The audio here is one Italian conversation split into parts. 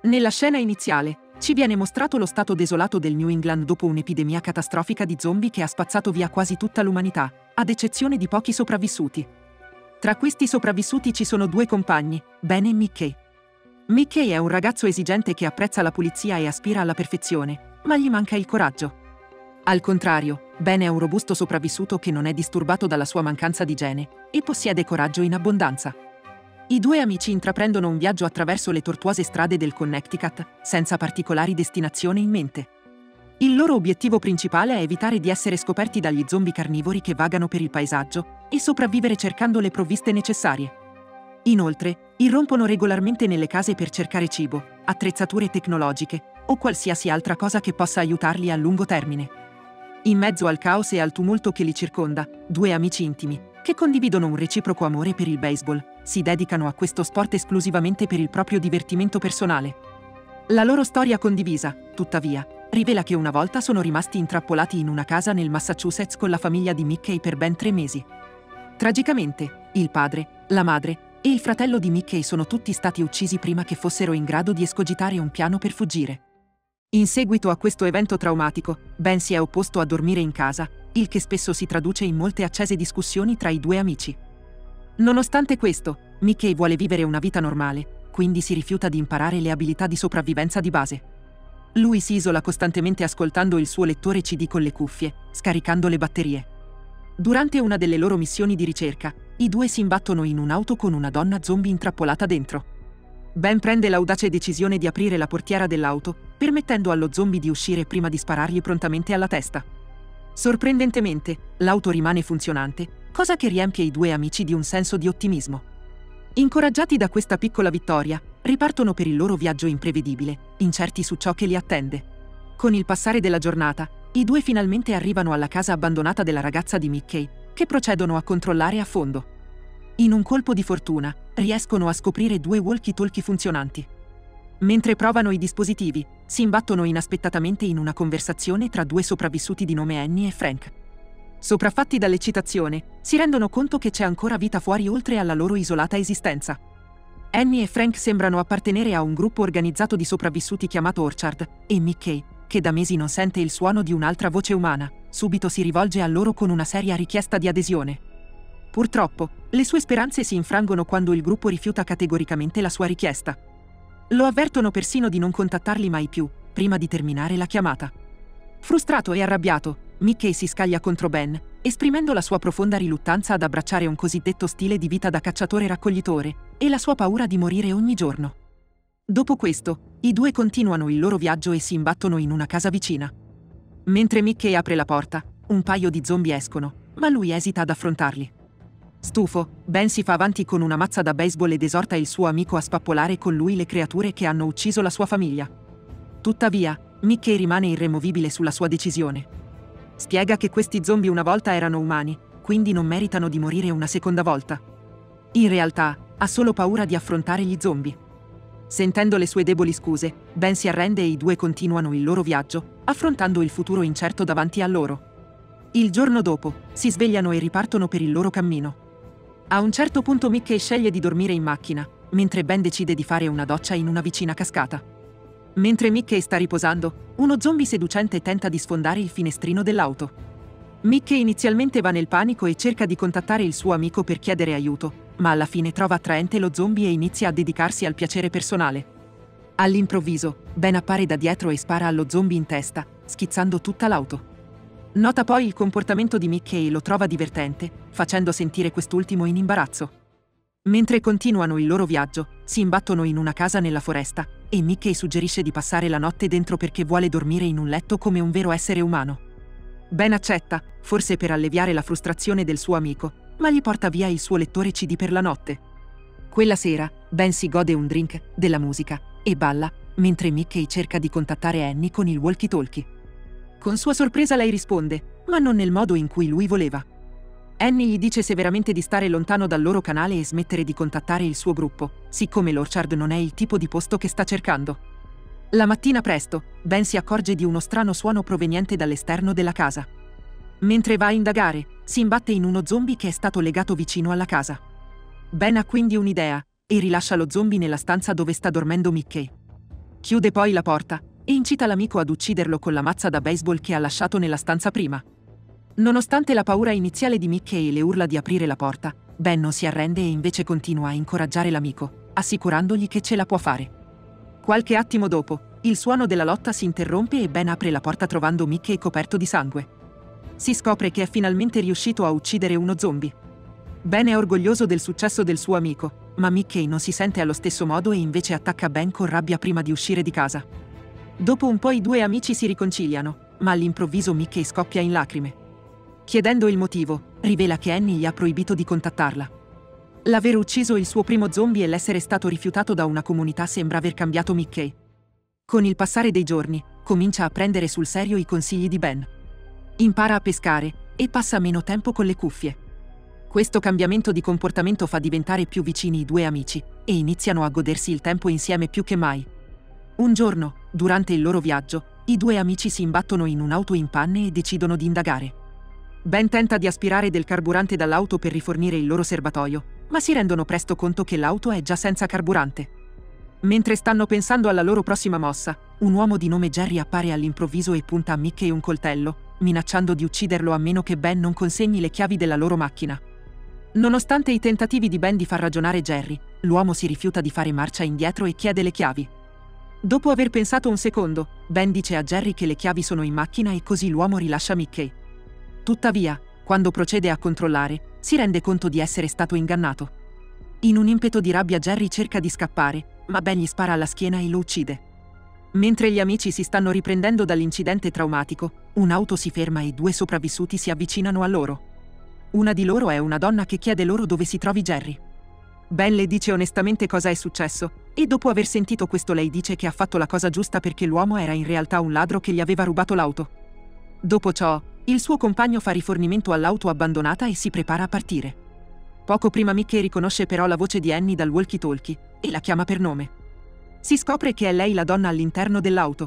Nella scena iniziale, ci viene mostrato lo stato desolato del New England dopo un'epidemia catastrofica di zombie che ha spazzato via quasi tutta l'umanità, ad eccezione di pochi sopravvissuti. Tra questi sopravvissuti ci sono due compagni, Ben e Mickey. Mickey è un ragazzo esigente che apprezza la pulizia e aspira alla perfezione, ma gli manca il coraggio. Al contrario, Ben è un robusto sopravvissuto che non è disturbato dalla sua mancanza di igiene e possiede coraggio in abbondanza. I due amici intraprendono un viaggio attraverso le tortuose strade del Connecticut, senza particolari destinazioni in mente. Il loro obiettivo principale è evitare di essere scoperti dagli zombie carnivori che vagano per il paesaggio e sopravvivere cercando le provviste necessarie. Inoltre, irrompono regolarmente nelle case per cercare cibo, attrezzature tecnologiche o qualsiasi altra cosa che possa aiutarli a lungo termine. In mezzo al caos e al tumulto che li circonda, due amici intimi, che condividono un reciproco amore per il baseball, si dedicano a questo sport esclusivamente per il proprio divertimento personale. La loro storia condivisa, tuttavia, rivela che una volta sono rimasti intrappolati in una casa nel Massachusetts con la famiglia di Mickey per ben 3 mesi. Tragicamente, il padre, la madre e il fratello di Mickey sono tutti stati uccisi prima che fossero in grado di escogitare un piano per fuggire. In seguito a questo evento traumatico, Ben si è opposto a dormire in casa, il che spesso si traduce in molte accese discussioni tra i due amici. Nonostante questo, Mickey vuole vivere una vita normale, quindi si rifiuta di imparare le abilità di sopravvivenza di base. Lui si isola costantemente ascoltando il suo lettore CD con le cuffie, scaricando le batterie. Durante una delle loro missioni di ricerca, i due si imbattono in un'auto con una donna zombie intrappolata dentro. Ben prende l'audace decisione di aprire la portiera dell'auto, permettendo allo zombie di uscire prima di sparargli prontamente alla testa. Sorprendentemente, l'auto rimane funzionante, cosa che riempie i due amici di un senso di ottimismo. Incoraggiati da questa piccola vittoria, ripartono per il loro viaggio imprevedibile, incerti su ciò che li attende. Con il passare della giornata, i due finalmente arrivano alla casa abbandonata della ragazza di Mickey, che procedono a controllare a fondo. In un colpo di fortuna, riescono a scoprire 2 walkie-talkie funzionanti. Mentre provano i dispositivi, si imbattono inaspettatamente in una conversazione tra 2 sopravvissuti di nome Annie e Frank. Sopraffatti dall'eccitazione, si rendono conto che c'è ancora vita fuori oltre alla loro isolata esistenza. Annie e Frank sembrano appartenere a un gruppo organizzato di sopravvissuti chiamato Orchard, e Mickey, che da mesi non sente il suono di un'altra voce umana, subito si rivolge a loro con una seria richiesta di adesione. Purtroppo, le sue speranze si infrangono quando il gruppo rifiuta categoricamente la sua richiesta. Lo avvertono persino di non contattarli mai più, prima di terminare la chiamata. Frustrato e arrabbiato, Mickey si scaglia contro Ben, esprimendo la sua profonda riluttanza ad abbracciare un cosiddetto stile di vita da cacciatore-raccoglitore, e la sua paura di morire ogni giorno. Dopo questo, i due continuano il loro viaggio e si imbattono in una casa vicina. Mentre Mickey apre la porta, un paio di zombie escono, ma lui esita ad affrontarli. Stufo, Ben si fa avanti con una mazza da baseball ed esorta il suo amico a spappolare con lui le creature che hanno ucciso la sua famiglia. Tuttavia, Mickey rimane irremovibile sulla sua decisione. Spiega che questi zombie una volta erano umani, quindi non meritano di morire una seconda volta. In realtà, ha solo paura di affrontare gli zombie. Sentendo le sue deboli scuse, Ben si arrende e i due continuano il loro viaggio, affrontando il futuro incerto davanti a loro. Il giorno dopo, si svegliano e ripartono per il loro cammino. A un certo punto Mickey sceglie di dormire in macchina, mentre Ben decide di fare una doccia in una vicina cascata. Mentre Mickey sta riposando, uno zombie seducente tenta di sfondare il finestrino dell'auto. Mickey inizialmente va nel panico e cerca di contattare il suo amico per chiedere aiuto, ma alla fine trova attraente lo zombie e inizia a dedicarsi al piacere personale. All'improvviso, Ben appare da dietro e spara allo zombie in testa, schizzando tutta l'auto. Nota poi il comportamento di Mickey e lo trova divertente, facendo sentire quest'ultimo in imbarazzo. Mentre continuano il loro viaggio, si imbattono in una casa nella foresta, e Mickey suggerisce di passare la notte dentro perché vuole dormire in un letto come un vero essere umano. Ben accetta, forse per alleviare la frustrazione del suo amico, ma gli porta via il suo lettore CD per la notte. Quella sera, Ben si gode un drink, della musica, e balla, mentre Mickey cerca di contattare Annie con il walkie-talkie. Con sua sorpresa lei risponde, ma non nel modo in cui lui voleva. Annie gli dice severamente di stare lontano dal loro canale e smettere di contattare il suo gruppo, siccome l'Orchard non è il tipo di posto che sta cercando. La mattina presto, Ben si accorge di uno strano suono proveniente dall'esterno della casa. Mentre va a indagare, si imbatte in uno zombie che è stato legato vicino alla casa. Ben ha quindi un'idea, e rilascia lo zombie nella stanza dove sta dormendo Mickey. Chiude poi la porta e incita l'amico ad ucciderlo con la mazza da baseball che ha lasciato nella stanza prima. Nonostante la paura iniziale di Mickey e le urla di aprire la porta, Ben non si arrende e invece continua a incoraggiare l'amico, assicurandogli che ce la può fare. Qualche attimo dopo, il suono della lotta si interrompe e Ben apre la porta trovando Mickey coperto di sangue. Si scopre che è finalmente riuscito a uccidere uno zombie. Ben è orgoglioso del successo del suo amico, ma Mickey non si sente allo stesso modo e invece attacca Ben con rabbia prima di uscire di casa. Dopo un po' i due amici si riconciliano, ma all'improvviso Mickey scoppia in lacrime. Chiedendo il motivo, rivela che Annie gli ha proibito di contattarla. L'aver ucciso il suo primo zombie e l'essere stato rifiutato da una comunità sembra aver cambiato Mickey. Con il passare dei giorni, comincia a prendere sul serio i consigli di Ben. Impara a pescare e passa meno tempo con le cuffie. Questo cambiamento di comportamento fa diventare più vicini i due amici e iniziano a godersi il tempo insieme più che mai. Un giorno, durante il loro viaggio, i due amici si imbattono in un'auto in panne e decidono di indagare. Ben tenta di aspirare del carburante dall'auto per rifornire il loro serbatoio, ma si rendono presto conto che l'auto è già senza carburante. Mentre stanno pensando alla loro prossima mossa, un uomo di nome Jerry appare all'improvviso e punta a Mickey un coltello, minacciando di ucciderlo a meno che Ben non consegni le chiavi della loro macchina. Nonostante i tentativi di Ben di far ragionare Jerry, l'uomo si rifiuta di fare marcia indietro e chiede le chiavi. Dopo aver pensato un secondo, Ben dice a Jerry che le chiavi sono in macchina e così l'uomo rilascia Mickey. Tuttavia, quando procede a controllare, si rende conto di essere stato ingannato. In un impeto di rabbia Jerry cerca di scappare, ma Ben gli spara alla schiena e lo uccide. Mentre gli amici si stanno riprendendo dall'incidente traumatico, un'auto si ferma e due sopravvissuti si avvicinano a loro. Una di loro è una donna che chiede loro dove si trovi Jerry. Ben le dice onestamente cosa è successo, e dopo aver sentito questo lei dice che ha fatto la cosa giusta perché l'uomo era in realtà un ladro che gli aveva rubato l'auto. Dopo ciò, il suo compagno fa rifornimento all'auto abbandonata e si prepara a partire. Poco prima Mickey riconosce però la voce di Annie dal walkie-talkie e la chiama per nome. Si scopre che è lei la donna all'interno dell'auto.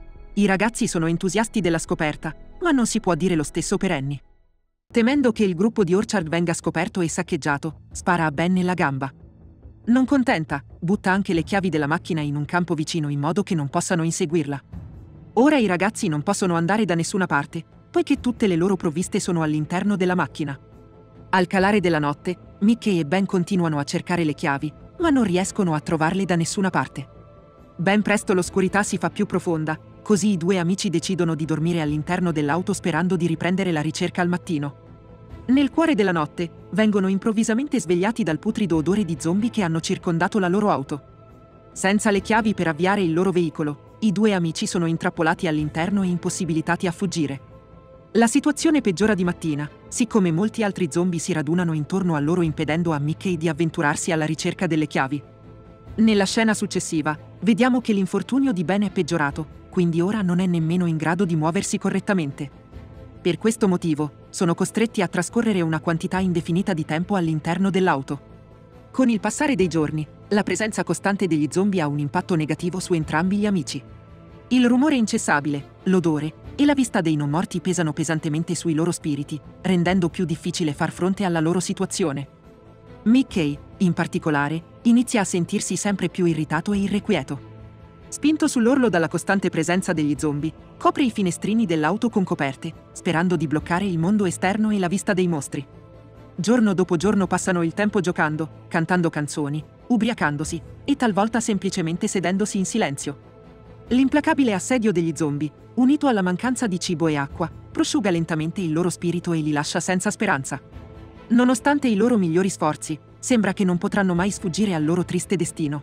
I ragazzi sono entusiasti della scoperta, ma non si può dire lo stesso per Annie. Temendo che il gruppo di Orchard venga scoperto e saccheggiato, spara a Ben nella gamba. Non contenta, butta anche le chiavi della macchina in un campo vicino in modo che non possano inseguirla. Ora i ragazzi non possono andare da nessuna parte, poiché tutte le loro provviste sono all'interno della macchina. Al calare della notte, Mickey e Ben continuano a cercare le chiavi, ma non riescono a trovarle da nessuna parte. Ben presto l'oscurità si fa più profonda, così i due amici decidono di dormire all'interno dell'auto sperando di riprendere la ricerca al mattino. Nel cuore della notte, vengono improvvisamente svegliati dal putrido odore di zombie che hanno circondato la loro auto. Senza le chiavi per avviare il loro veicolo, i due amici sono intrappolati all'interno e impossibilitati a fuggire. La situazione peggiora di mattina, siccome molti altri zombie si radunano intorno a loro impedendo a Mickey di avventurarsi alla ricerca delle chiavi. Nella scena successiva, vediamo che l'infortunio di Ben è peggiorato, quindi ora non è nemmeno in grado di muoversi correttamente. Per questo motivo, sono costretti a trascorrere una quantità indefinita di tempo all'interno dell'auto. Con il passare dei giorni, la presenza costante degli zombie ha un impatto negativo su entrambi gli amici. Il rumore incessabile, l'odore e la vista dei non morti pesano pesantemente sui loro spiriti, rendendo più difficile far fronte alla loro situazione. Mickey, in particolare, inizia a sentirsi sempre più irritato e irrequieto. Spinto sull'orlo dalla costante presenza degli zombie, copre i finestrini dell'auto con coperte, sperando di bloccare il mondo esterno e la vista dei mostri. Giorno dopo giorno passano il tempo giocando, cantando canzoni, ubriacandosi e talvolta semplicemente sedendosi in silenzio. L'implacabile assedio degli zombie, unito alla mancanza di cibo e acqua, prosciuga lentamente il loro spirito e li lascia senza speranza. Nonostante i loro migliori sforzi, sembra che non potranno mai sfuggire al loro triste destino.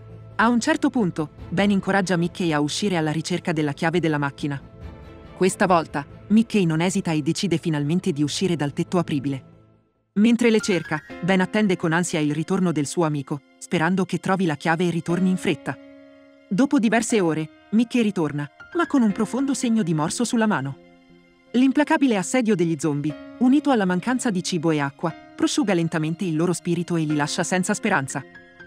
A un certo punto, Ben incoraggia Mickey a uscire alla ricerca della chiave della macchina. Questa volta, Mickey non esita e decide finalmente di uscire dal tetto apribile. Mentre le cerca, Ben attende con ansia il ritorno del suo amico, sperando che trovi la chiave e ritorni in fretta. Dopo diverse ore, Mickey ritorna, ma con un profondo segno di morso sulla mano. L'implacabile assedio degli zombie, unito alla mancanza di cibo e acqua, prosciuga lentamente il loro spirito e li lascia senza speranza.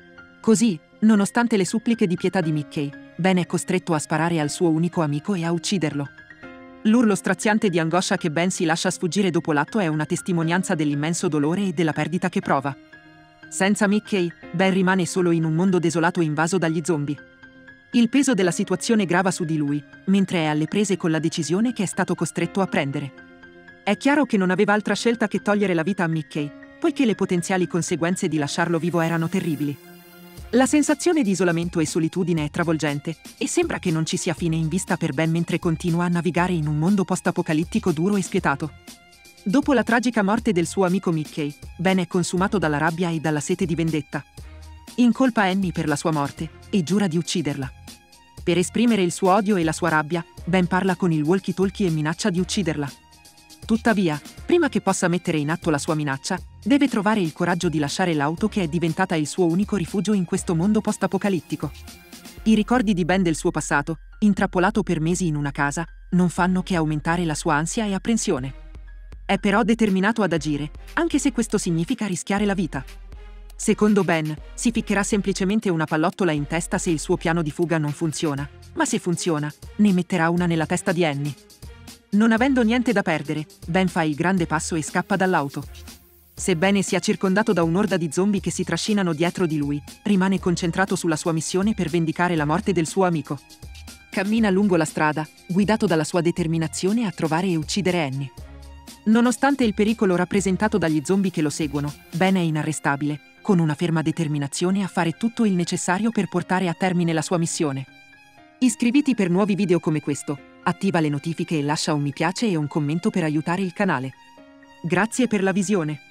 Così, nonostante le suppliche di pietà di Mickey, Ben è costretto a sparare al suo unico amico e a ucciderlo. L'urlo straziante di angoscia che Ben si lascia sfuggire dopo l'atto è una testimonianza dell'immenso dolore e della perdita che prova. Senza Mickey, Ben rimane solo in un mondo desolato invaso dagli zombie. Il peso della situazione grava su di lui, mentre è alle prese con la decisione che è stato costretto a prendere. È chiaro che non aveva altra scelta che togliere la vita a Mickey, poiché le potenziali conseguenze di lasciarlo vivo erano terribili. La sensazione di isolamento e solitudine è travolgente, e sembra che non ci sia fine in vista per Ben mentre continua a navigare in un mondo post-apocalittico duro e spietato. Dopo la tragica morte del suo amico Mickey, Ben è consumato dalla rabbia e dalla sete di vendetta. Incolpa Annie per la sua morte e giura di ucciderla. Per esprimere il suo odio e la sua rabbia, Ben parla con il walkie-talkie e minaccia di ucciderla. Tuttavia, prima che possa mettere in atto la sua minaccia, deve trovare il coraggio di lasciare l'auto che è diventata il suo unico rifugio in questo mondo post-apocalittico. I ricordi di Ben del suo passato, intrappolato per mesi in una casa, non fanno che aumentare la sua ansia e apprensione. È però determinato ad agire, anche se questo significa rischiare la vita. Secondo Ben, si ficcherà semplicemente una pallottola in testa se il suo piano di fuga non funziona, ma se funziona, ne metterà una nella testa di Annie. Non avendo niente da perdere, Ben fa il grande passo e scappa dall'auto. Sebbene sia circondato da un'orda di zombie che si trascinano dietro di lui, rimane concentrato sulla sua missione per vendicare la morte del suo amico. Cammina lungo la strada, guidato dalla sua determinazione a trovare e uccidere Annie. Nonostante il pericolo rappresentato dagli zombie che lo seguono, Ben è inarrestabile, con una ferma determinazione a fare tutto il necessario per portare a termine la sua missione. Iscriviti per nuovi video come questo, attiva le notifiche e lascia un mi piace e un commento per aiutare il canale. Grazie per la visione.